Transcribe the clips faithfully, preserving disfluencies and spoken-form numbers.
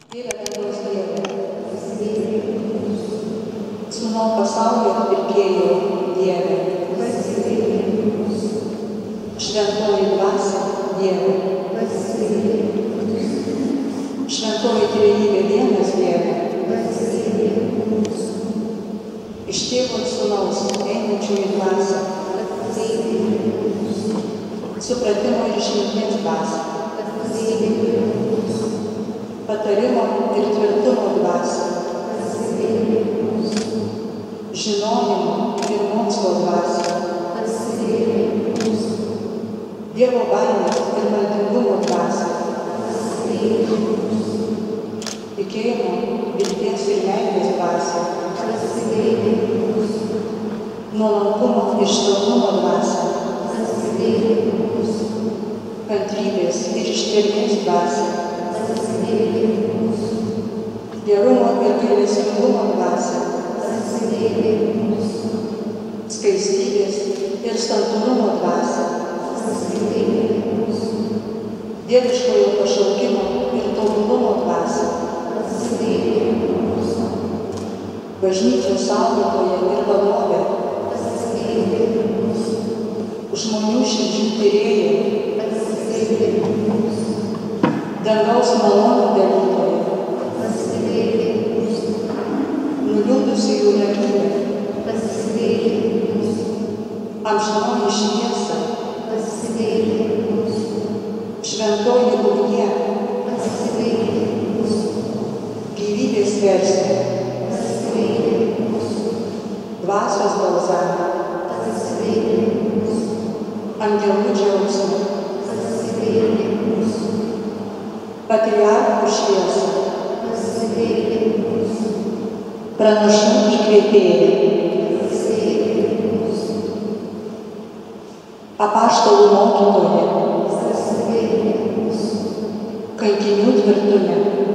Dieve dangaus Dieve, sūnau pasaulio atpirkėjo Dieve, šventoji dvasia Dieve, šventoji trejybė vienas Dieve, iš tėvo ir sūnaus einančioji dvasia, supratimo ir išminties dvasia, patarimo ir tvirtumo dvasia, žinojimo ir mokslo dvasia, Dievo baimės ir maldingumo dvasia, tikėjimo, vilties ir meilės dvasia, nuolankumo ir švelnumo dvasia, kantrybės ir ištvermės dvasia, gerumo ir gailestingumo dvasia, skaistybės ir santūrumo dvasia, dieviškojo pašaukimo ir tobulumo dvasia, bažnyčios saugotoja ir vadovė, žmonių širdžių tyrėja, dangaus malonių dalytoja, nuliūdusiųjų ramybė, amžinoji šviesa, šventoji ugnie, gyvybės versija, dvasios balzamą, angelų džiaugsmą, patriarchų šviesą, pranašų įkvėpėją, apaštalų mokytoją, kankinių tvirtume,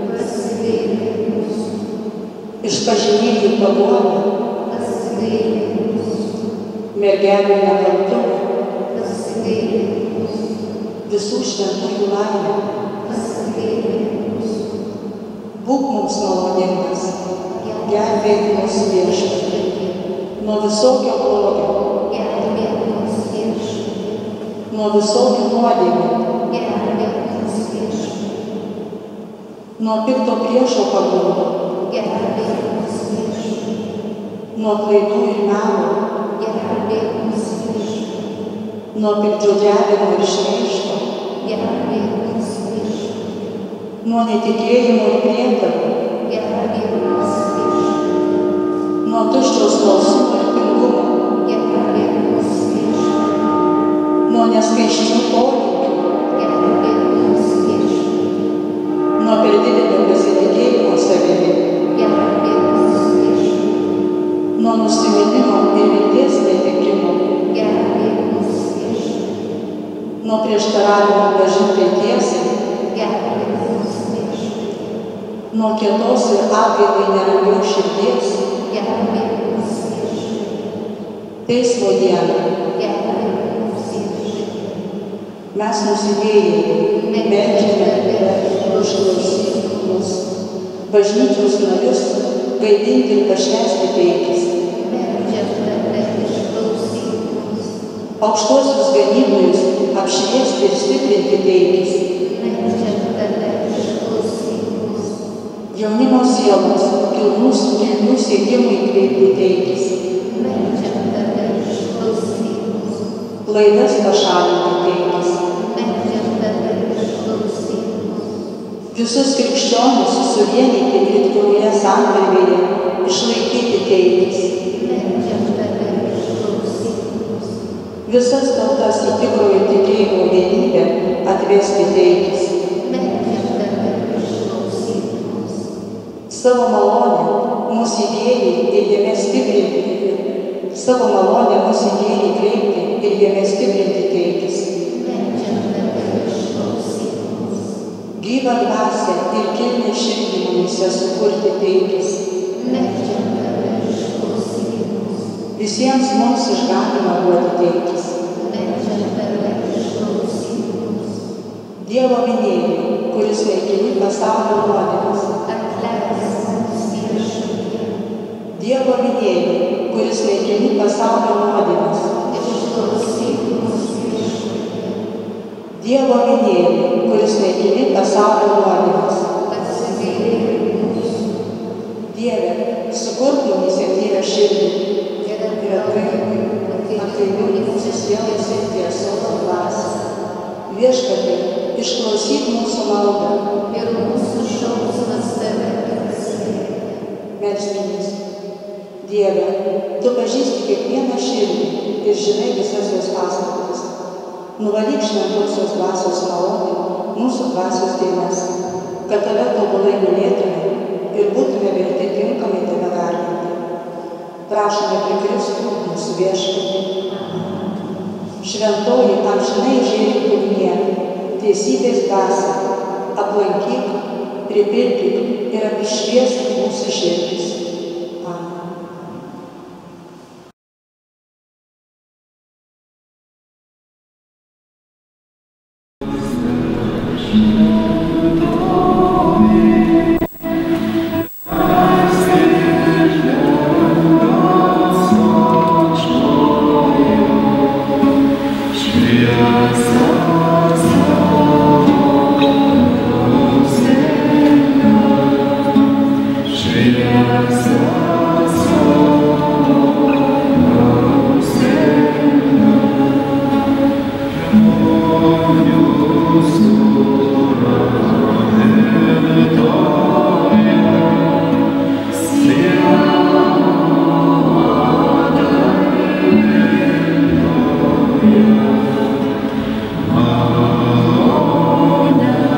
išpažinėjų paguodą, mergelių nekaltumą, visų šventųjų laimę. Būk mums maloningas, gelbėk mus Viešpatie nuo visokio blogio, nuo visokių nuodėmių, nuo pikto priešo pagundo, nuo klaidų ir melo, nuo piktžodžiavimo ir šmeižto, nuo netikėjimo ir prietarų, nuo tuščio smalsumo ir pingumo, nuo neskaisčių poreikių, nuo per didelio pasitikėjimo savimi, nuo nusiminimo ir vilties netekimo, nuo prieštaravimo pažintai tiesai, nuo kietos ir atgailai neramios širdies, teismo dieną. Mes nusidėjėliai, meldžiame tave, užklausyk mus, bažnyčios narius gaidinti ir pašvęsti teikis, aukštuosius ganytojus apšviesti ir stiprinti teikis, jaunimo sielos kilnus kilnių siekimų įkvėpti teikis, klaidas pašalinti teikis, visus krikščionis suvienyti rytkoje santarvėje išlaikyti teikis, visas tautas į tikrojo tikėjimo vienybę atvesti teikis, savo malonę mūsų įdėjai ir jame stiprinti, savo malonę mūsų įdėjai kreipti ir jame stiprinti teikis. Gyvą dvasią ir kilnią širdį mumyse sukurti teikis. Visiems mums išganymą duoti teikis. Dievo minėjimui, kuris naikini pasaulio nuodėmes, Dievo minėjai, kuris naikini pasaulio nuodėmes. Dievo minėjai, kuris naikini pasaulio nuodėmes. Dieve, sukurk mumyse tyrią širdį ir atgaivink mūsų sielas ir tiesos dvasią. Viešpatie, išklausyk mūsų maldą ir mūsų šauksmas tave. Melskimės. Dieve, tu pažįsti kiekvieną širdį ir žinai visas jos paslaptis. Nuvalyk šventosios dvasios malonę mūsų dvasios dėmes, kad tave tobulai mylėtume ir būtume verti tinkamai tave garbinti. Prašome prie Kristų mūsų Viešpatį. Šventoji amžinai žėri ugnie, teisybės dvasia, aplankyk, pripildyk ir apšviesk mūsų širdis. Amen.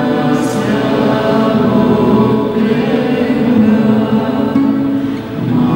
Amen.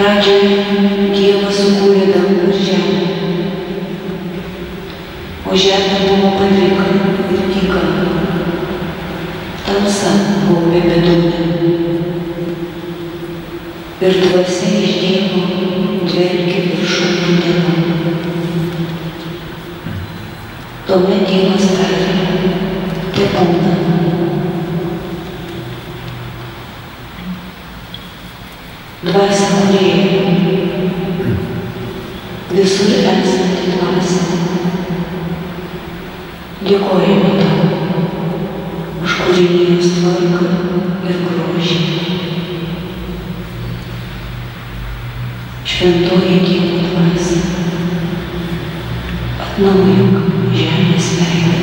Pradžioje Dievas sukūrė dangų ir žemę, o žemė buvo padrika ir tyka, tamsa gaubė bedugnę, ir dvasia iš Dievo dvelkė viršum vandenų. Tuomet Dievas tarė, tebūna. Dvasia kūrėja, visur esanti dvasia, dėkojame tau už kūrinijos tvarką ir grožį. Šventoji Dievo dvasia, atnaujink žemės veidą.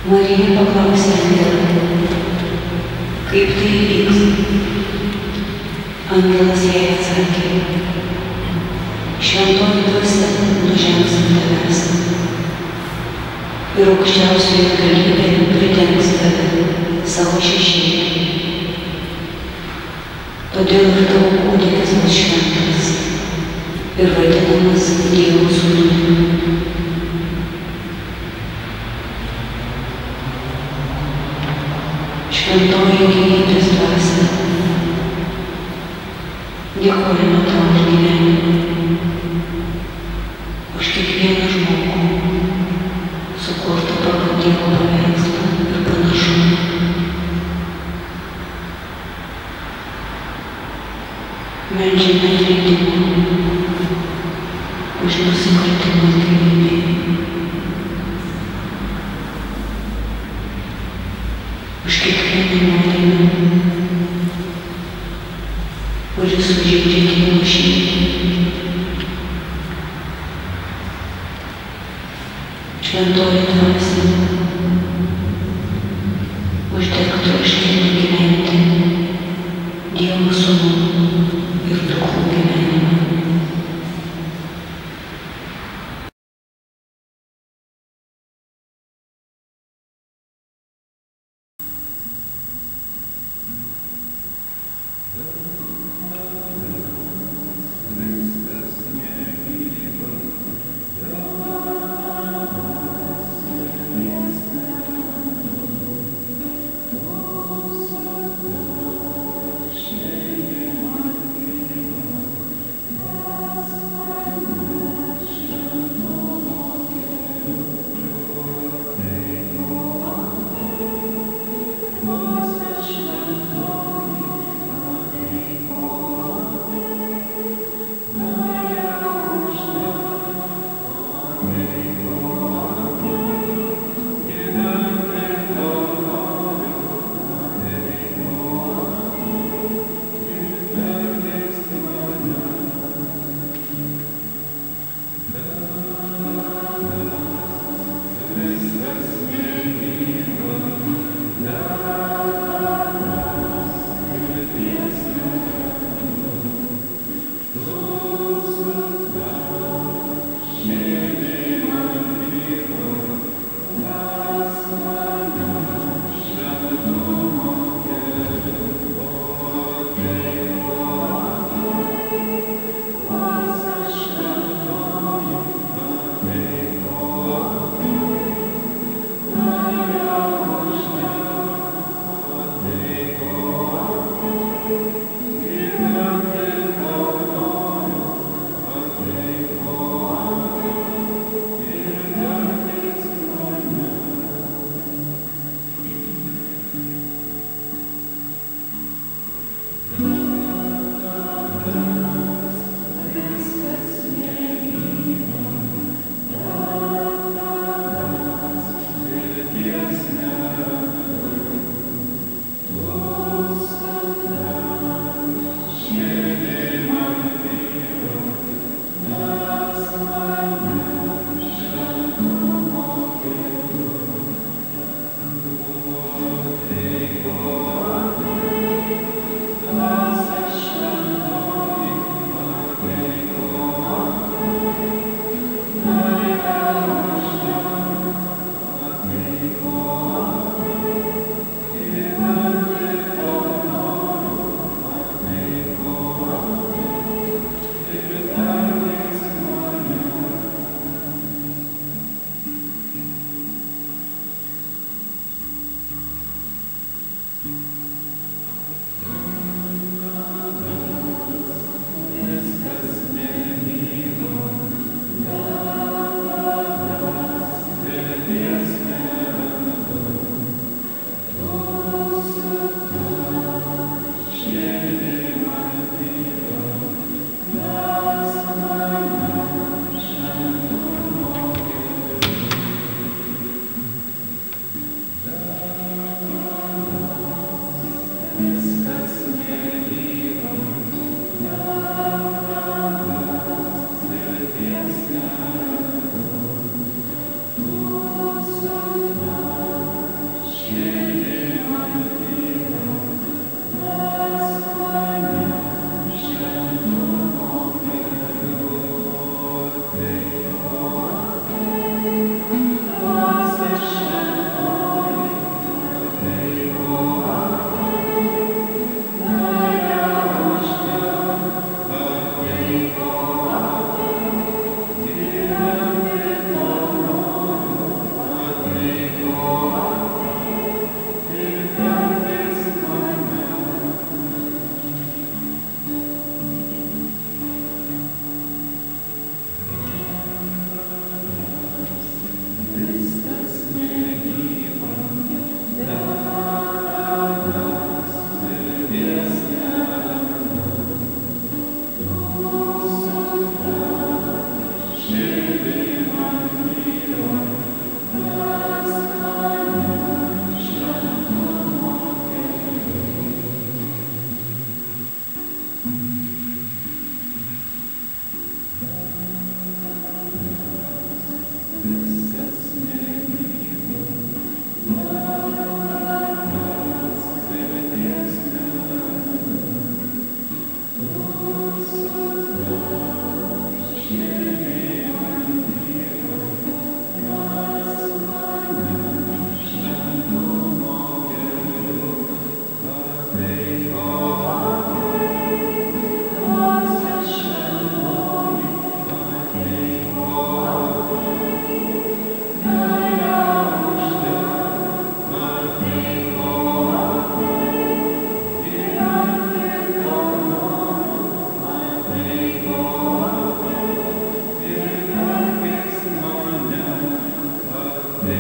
Marija paklausė angelą, kaip tai įvyks. Angelas jai atsakė, šventoji dvasia nužengs ant tavęs ir aukščiausioji galybė pridengs tave savo šešėlį. Todėl ir tavo kūdikis bus šventas ir vadinamas Dievo sūnumi. Šventoji gyvybės dvasia, dėkojame tau už gyvenimą, už kiekvieną žmogų, sukurtą pagal Dievo paveikslą ir panašumą. Meldžiame atleidimo už nusikaltimus gyvybei, už kiekvieną nuodėmę, kuri sužeidžia Dievo širdį. Šventoji dvasia, uždek troškimą gyventi Dievo sūnų ir duchų gyvenimą.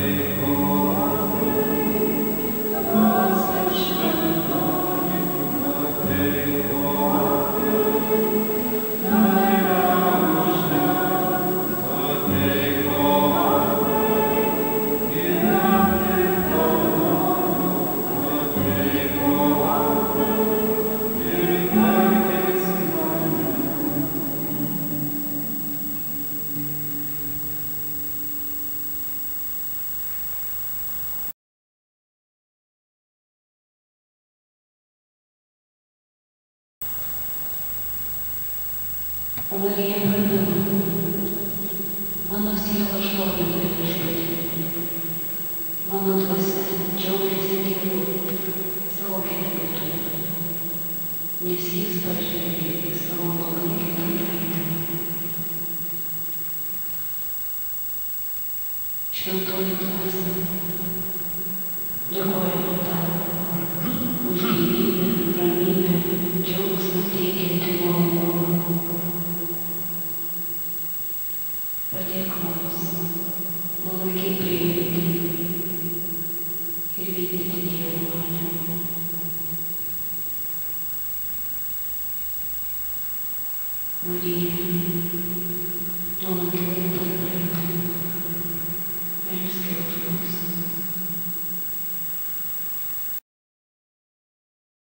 O Marija prabilo, mano siela šlovina viešpatį, mano dvasia džiaugiasi Dievu, savo gelbėtoju, nes jis pažvelgė į savo palankytą praeitį. Šventoji dvasia, dėkojame tau už gyvybę, ramybę, džiaugsmą teikiantį malonumą. Padėk mums nuolankiai priimti ir vykdyti Dievo valią. Marija, nuolankiai tarnaitė, melskis už mus.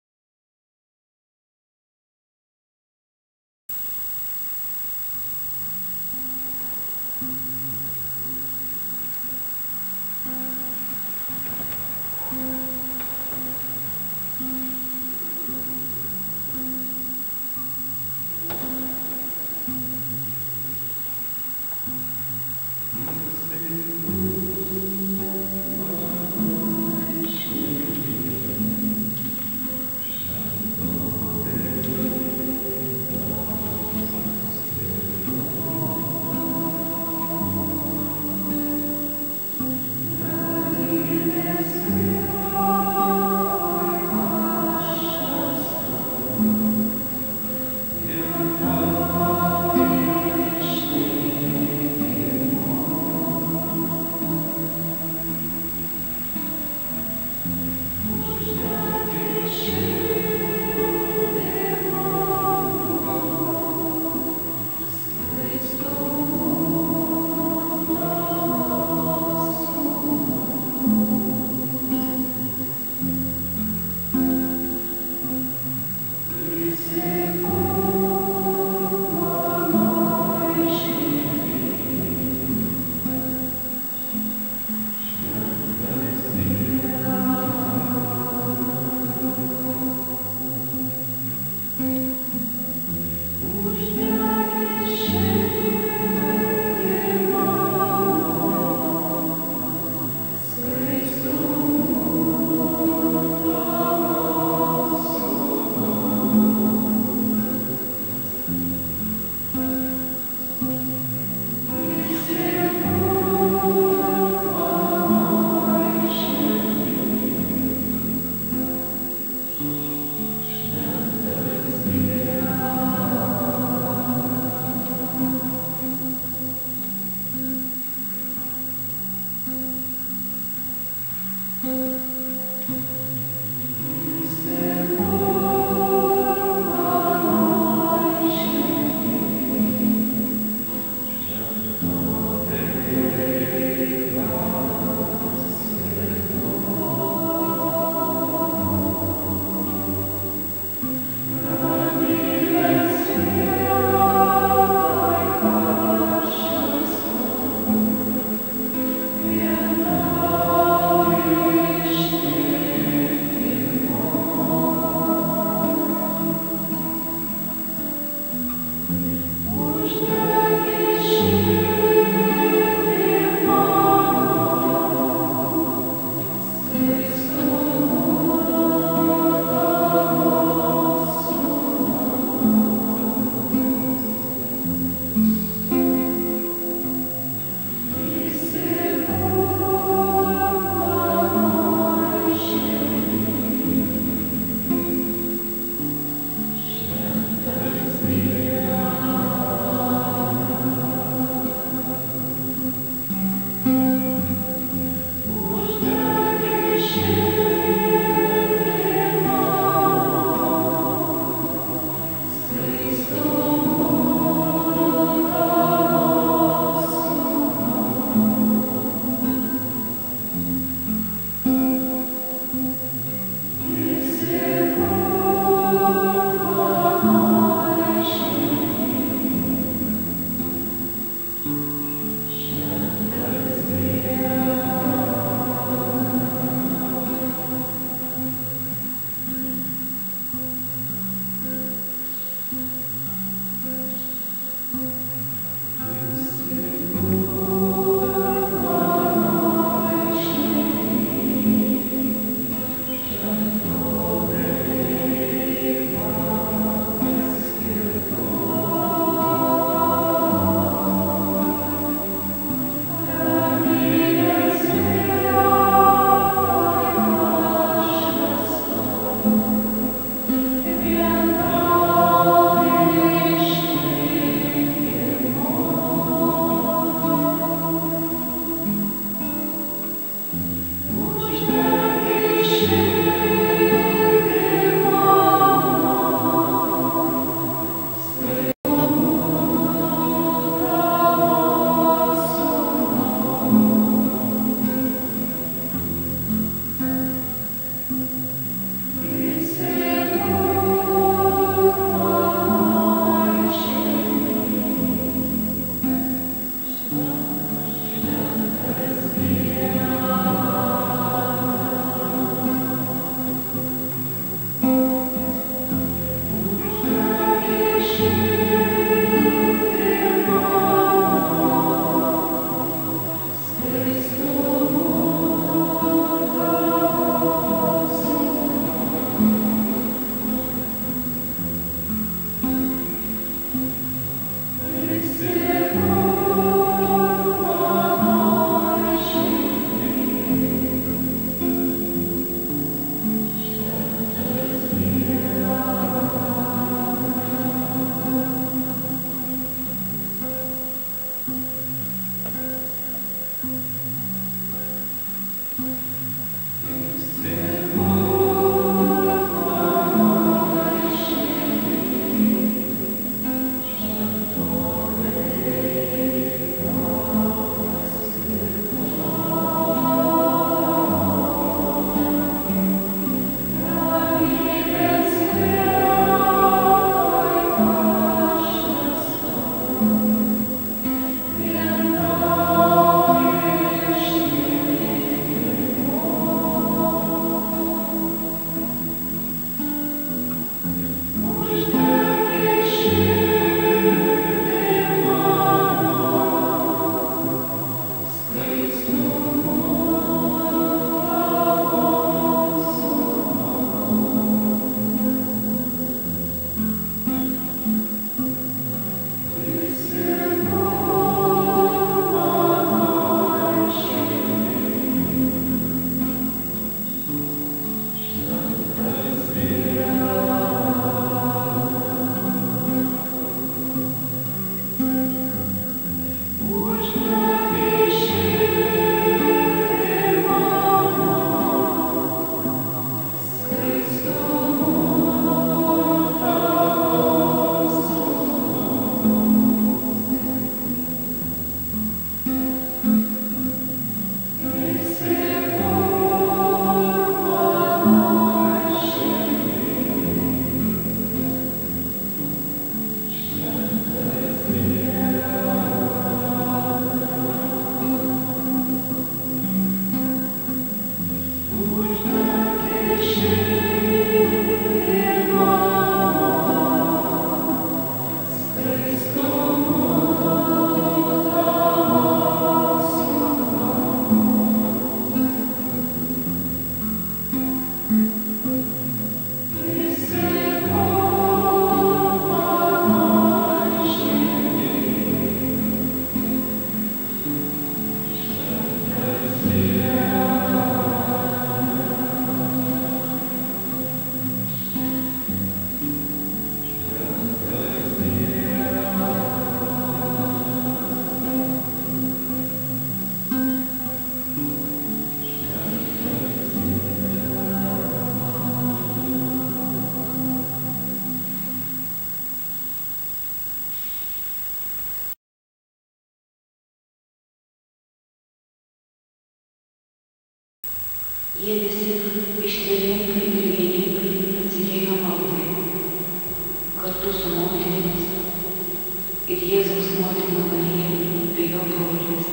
Jie visi ištvermingai ir vieningai atsidėjo maldai, kartu su moterimis ir Jėzaus motina Marija bei jo broliais.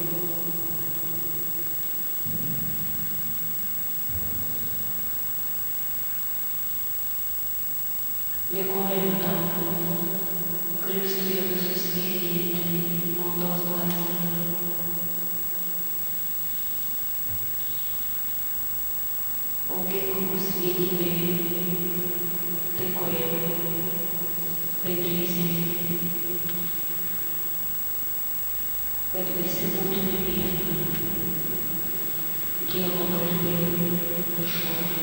Dėkojame tau, Kristuje visus vienijanti maldos dvasia. Augink mus vienybėje, taikoje, bendrystėje, kad visi būtume viena, Dievo garbė ir šlovė.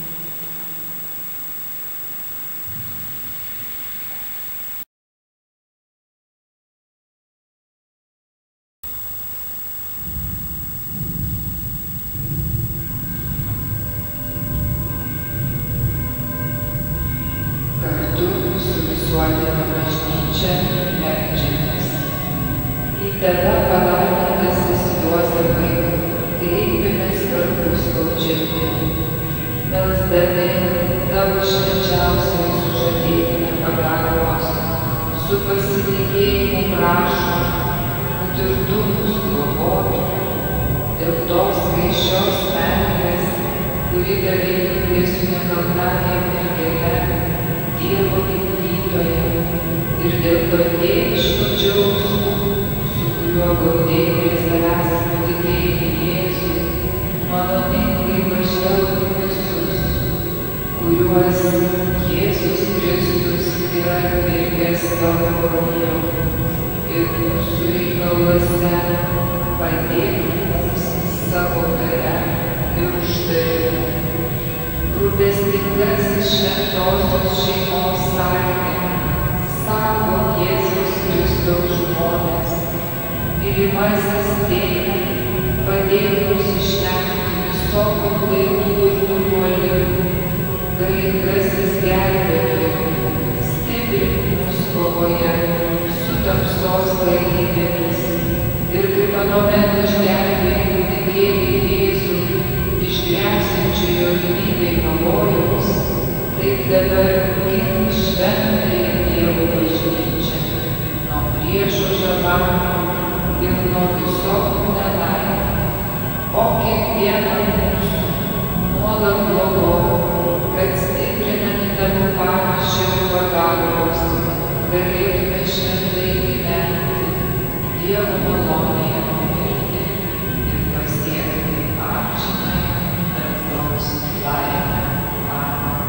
Visuotinė bažnyčia meldžiamės. Į tave palaimintasis Juozapai, kreipiamės vargų skaudžiami, melsdami tavo švenčiausiai sužadėtinę pagalbos, su pasitikėjimu prašom, kad ir tu mus globotum dėl tos skaisčios meilės, kuri davė Jėzų nekaltąją mergelę, Dievo gimdytoje ir dėl to tėviško džiaugsmo, su kuriuo gaudėjai prie savęs patikėjai Jėzų, maloningai pažvelk visus, kuriuos Jėzus Kristus yra atpirkęs tavo krauju ir mūsų reikaluose padėk mums savo galia ir užtarimu. Rūpestingasis šventosios šeimos sargė, saugok Jėzaus Kristaus žmones. Mylimasis tėve, padėk mums išvengti visokių klaidų ir nupuolimų. Galingasis gelbėtojau, stiprink mus kovoje su tamsos galybėmis. Ir kaip anuomet išgelbėjai tikėjai Jėzų, išgręsiančiojo gyvybei pavojaus, taip dabar gink šventąją Dievo bažnyčią nuo priešo žabanų ir nuo visokių nelaimių, o kiekvieną mūsų nuolat globok, kad stiprinami tavo pavyzdžio ir pagalbos galėtume šventai gyventi Dievo malonėje numirti ir pasiekti amžinąją dangaus laimę. Amen.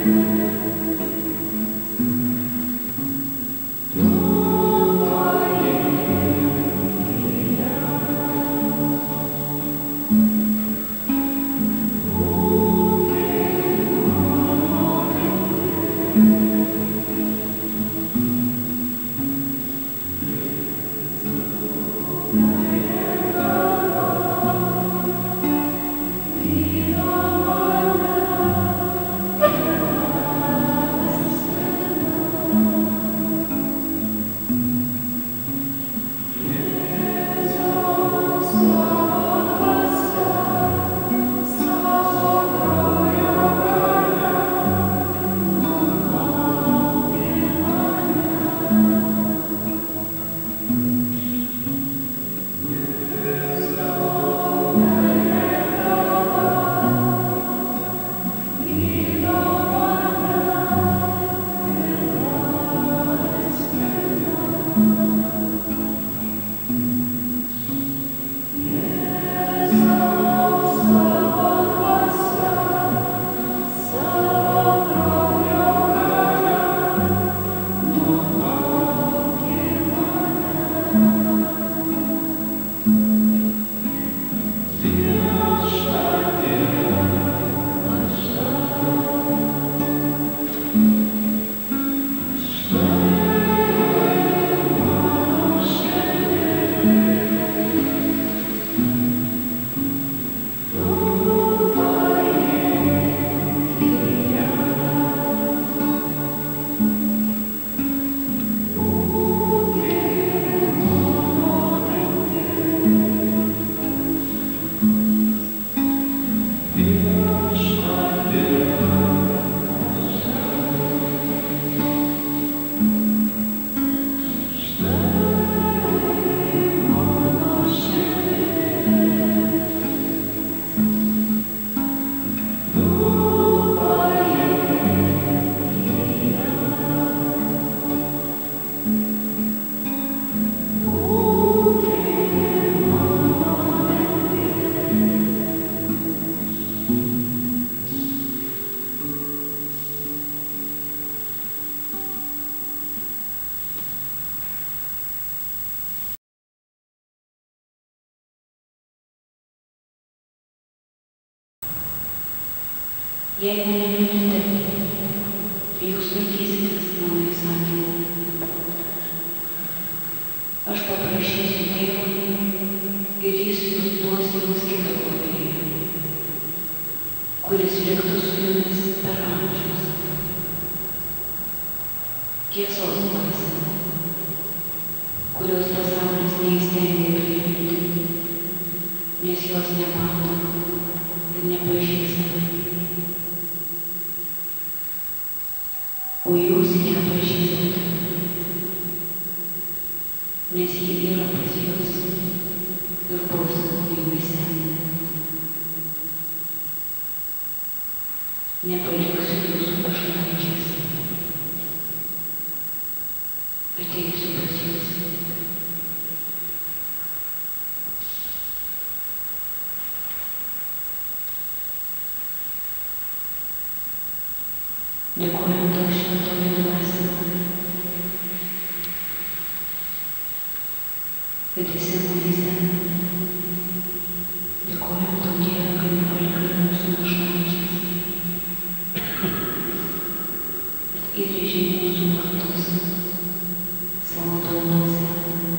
Jeigu nemylite, jūs laikysitės mano įsakymų. Aš paprašysiu Tėvo ir Jis jūs duos jums kitą globėją, kuris liktų su jumis per amžius. Tiesos dvasia, kurios pasaulis neįstengia priimti, nes jos nemato ir nepažįsta. O jūs ją pažįstate, nes ji yra pas jūs ir bus jumyse. Nepaliksiu jūsų našlaičiais, ateisiu pas jūs. Dėkojam tau, šventoji dvasia, kad esi mumyse. Dėkojam tau, Dieve, kad nepalikai mūsų našlaičiais, bet įrėžei mūsų vardus savo planuose,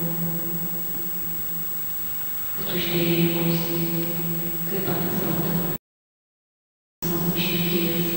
kad uždėjai mus kaip antspaudą savo širdies.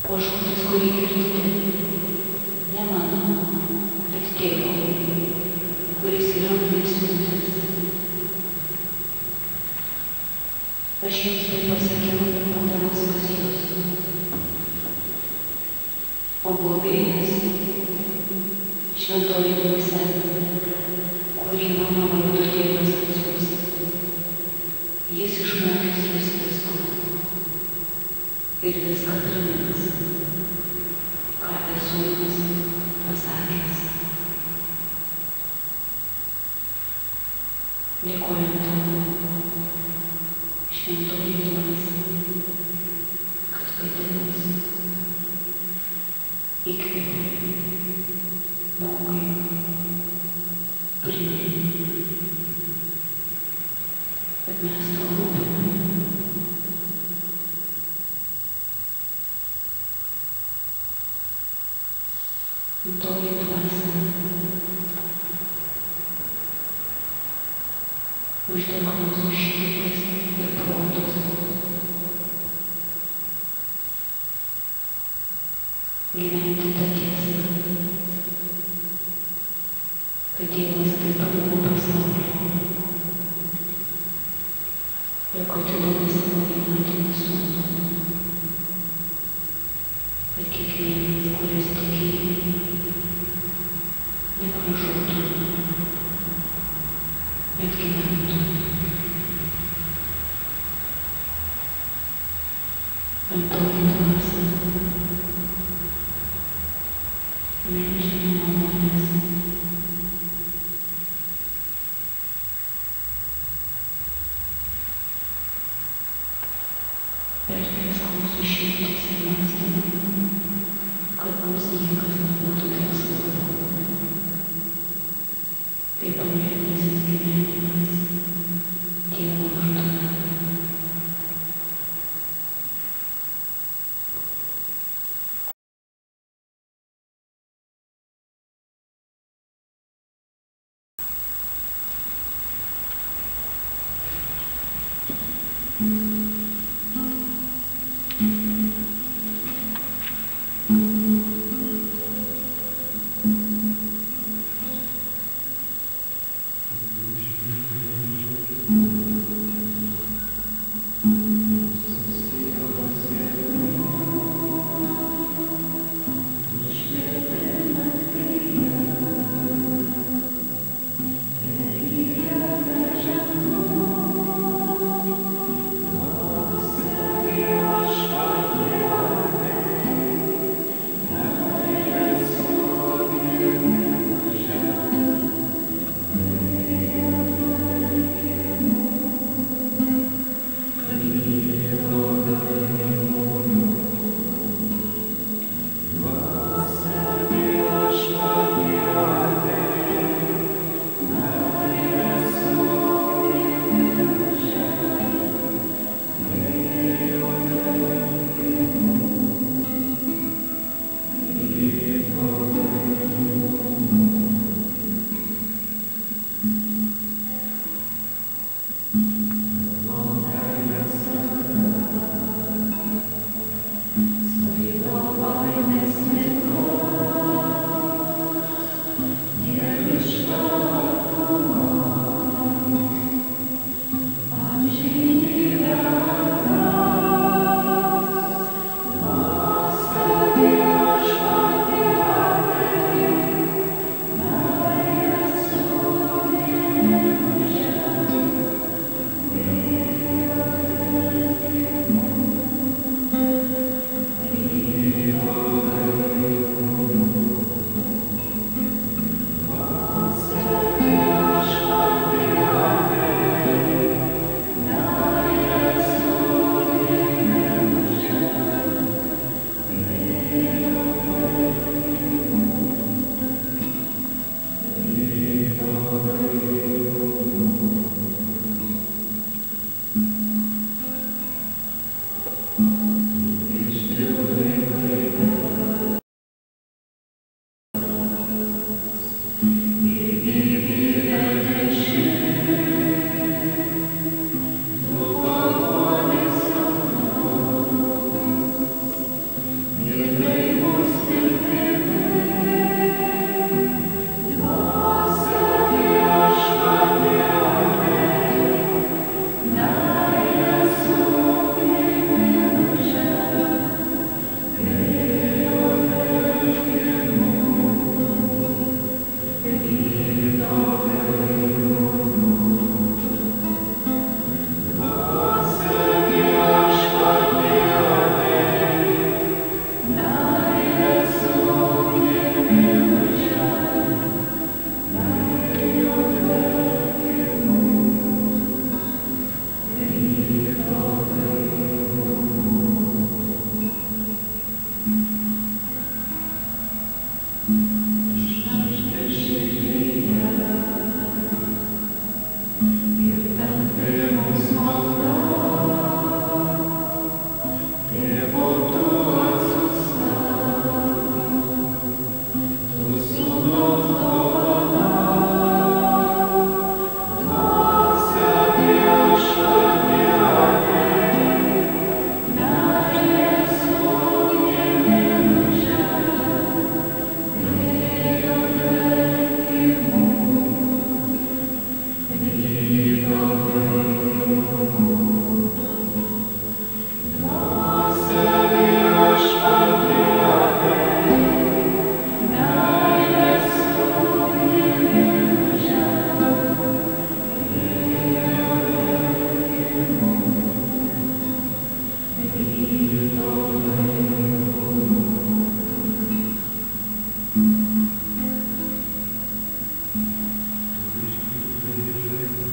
O žodis, kurį girdite, ne mano, bet tėvo, kuris yra mane siuntęs. Aš jums tai pasakiau, būdamas pas jūs. O globėjas, šventoji dvasia, kurį mano vardu tėvas atsiųs, jis išmokys jūs visko ir viską primins, ką esu jums pasakęs. Dėkojam tau, šventoji dvasia, kad vedi mus, įkvėpi, mokai, primeni, bet mes tau rūpime. Toji dvasia uždega mūsų širdis ir protus. Gyventi tą tiesą, kad Dievas taip pamilo pasaulį ir kad atidavė savo vienatinį sūnų, kad kiekvienas, kuris tiki, nepražūtų, bet gyventų. Šventoji dvasia meldžiame malonės. Perkeisk mūsų širdis ir mąstymą, kad mums niekas nebūtų taip svarbu. Kaip amžinasis gyvenimas, Dievo vardu. Thank you.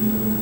Thank you.